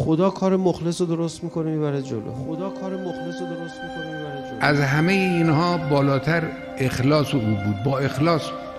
خدا کار مخلص رو درست میکنه میبره جلو. خدا کار مخلص رو درست میکنه میبره جلو. از همه اینها بالاتر اخلاص او بود. با اخلاص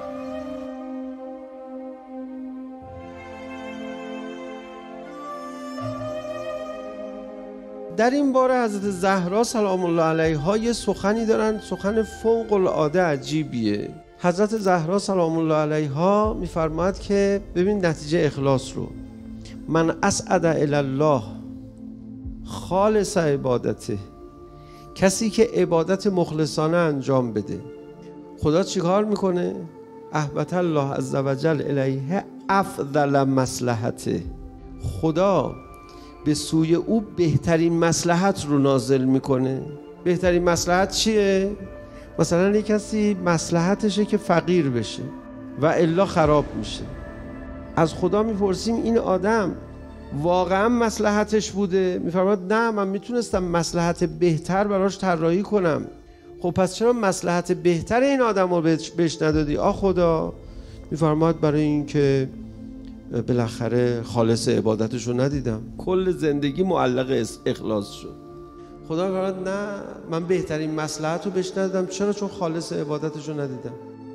در این باره حضرت زهرا سلام الله علیها یه سخنی دارن، سخن فوق العاده عجیبیه. حضرت زهرا سلام الله علیها میفرماید که ببین نتیجه اخلاص رو، من اسعد الی الله خالص عبادته، کسی که عبادت مخلصانه انجام بده خدا چیکار میکنه؟ احبط الله عز وجل الیه افضل مصلحته، خدا به سوی او بهترین مصلحت رو نازل میکنه. بهترین مصلحت چیه؟ مثلا یک کسی مصلحتشه که فقیر بشه و الا خراب میشه. از خدا میپرسیم این آدم واقعا مصلحتش بوده؟ میفرماید نه، من میتونستم مصلحت بهتر براش طراحی کنم. خب پس چرا مصلحت بهتر این آدم رو بهش ندادی؟ خدا میفرماید برای این که بالاخره خالص عبادتش رو ندیدم، کل زندگی معلق اخلاص شد. خدا فرمود نه، من بهترین مصلحت رو بهش ندادم. چرا؟ چون خالص عبادتش رو ندیدم.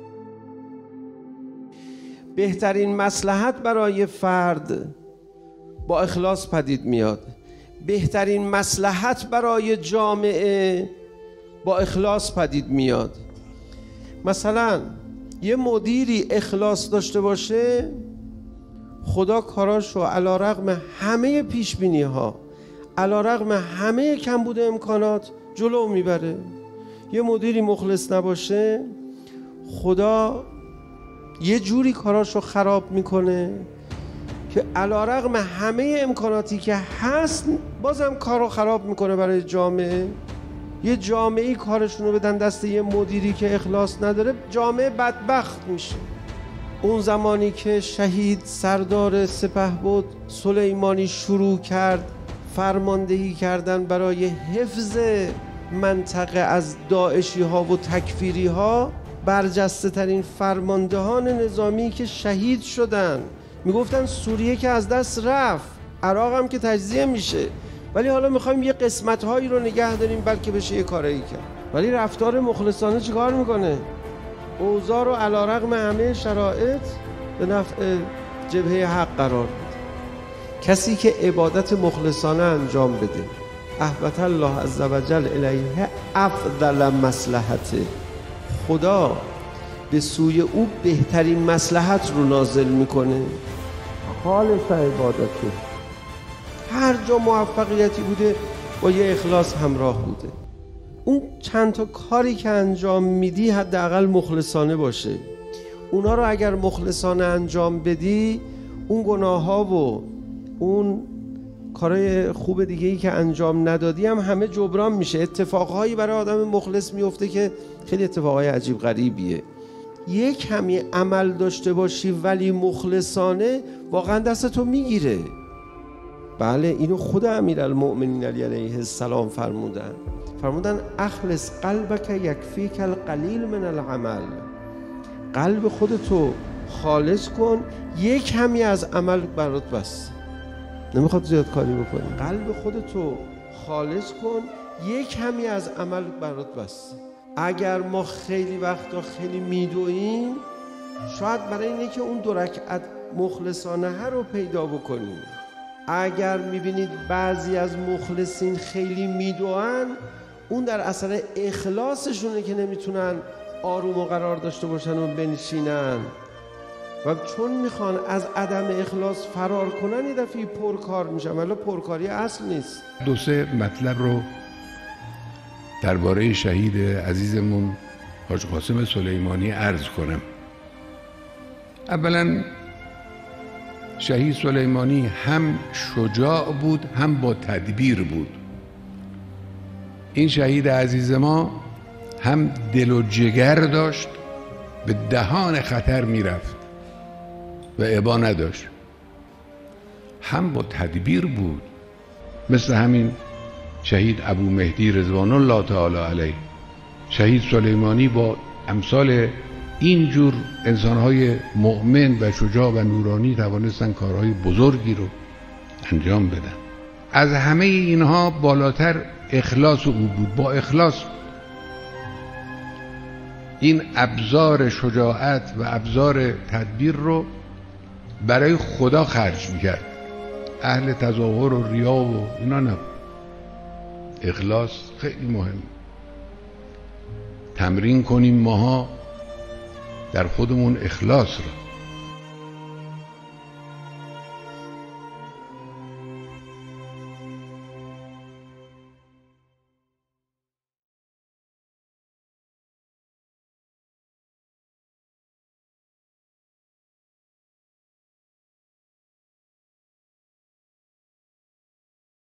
بهترین مصلحت برای فرد با اخلاص پدید میاد. بهترین مصلحت برای جامعه با اخلاص پدید میاد. مثلا یه مدیری اخلاص داشته باشه، خدا کاراشو علی رغم همه پیشبینی ها، علی رغم همه کمبود امکانات جلو میبره. یه مدیری مخلص نباشه، خدا یه جوری کاراشو خراب میکنه که علی رغم همه امکاناتی که هست بازم کارو خراب میکنه برای جامعه. یه جامعه‌ای کارشونو بدن دست یه مدیری که اخلاص نداره، جامعه بدبخت میشه. اون زمانی که شهید سردار سپهبد سلیمانی شروع کرد فرماندهی کردن برای حفظ منطقه از داعشی ها و تکفیری ها، برجسته ترین فرماندهان نظامی که شهید شدن میگفتن سوریه که از دست رفت، عراق هم که تجزیه میشه، ولی حالا میخوایم یه قسمت هایی رو نگه داریم بلکه بشه یه کارایی کرد. ولی رفتار مخلصانه چیکار میکنه؟ اوضاع رو علی رغم همه شرایط به نفع جبهه حق قرار بده. کسی که عبادت مخلصانه انجام بده، احبط الله عز وجل الیه افضل مصلحته، خدا به سوی او بهترین مصلحت رو نازل میکنه. خالص عبادته، هر جا موفقیتی بوده با یه اخلاص همراه بوده. اون چند تا کاری که انجام میدی حداقل مخلصانه باشه. اونا رو اگر مخلصانه انجام بدی، اون گناه ها و اون کارهای خوب دیگه‌ای که انجام ندادی هم همه جبران میشه. اتفاقهایی برای آدم مخلص میفته که خیلی اتفاقهای عجیب غریبیه. یک کمی عمل داشته باشی ولی مخلصانه، واقعا دستتو میگیره. بله، اینو خود امیرالمؤمنین علی علیه السلام فرمودن اخلص قلبک یکفیک القلیل من العمل، قلب خودتو خالص کن، یک کمی از عمل برات بس، نمیخواد زیاد کاری بکنی. قلب خودتو خالص کن، یک کمی از عمل برات بس. اگر ما خیلی وقتا خیلی میدویم، شاید برای اینه که اون 2 رکعت مخلصانه رو پیدا بکنیم. اگر میبینید بعضی از مخلصین خیلی میدوئن، اون در اثر اخلاصشونه که نمیتونن آروم و قرار داشته باشن و بنشینن، و چون میخوان از عدم اخلاص فرار کنن یه دفعه پرکار میشن، ولی پرکاری اصل نیست. 2-3 مطلب رو درباره شهید عزیزمون حاج قاسم سلیمانی عرض کنم. اولا شهید سلیمانی هم شجاع بود، هم با تدبیر بود. این شهید عزیز ما هم دل و جگر داشت، به دهان خطر میرفت و ابا نداشت، هم با تدبیر بود. مثل همین شهید ابو مهدی رضوان الله تعالی علیه. شهید سلیمانی با امثال اینجور انسانهای مؤمن و شجاع و نورانی توانستن کارهای بزرگی رو انجام بدن. از همه اینها بالاتر اخلاص او بود. با اخلاص این ابزار شجاعت و ابزار تدبیر رو برای خدا خرج میکرد. اهل تظاهر و ریا و اینا نبود. اخلاص خیلی مهم. تمرین کنیم ماها در خودمون اخلاص رو.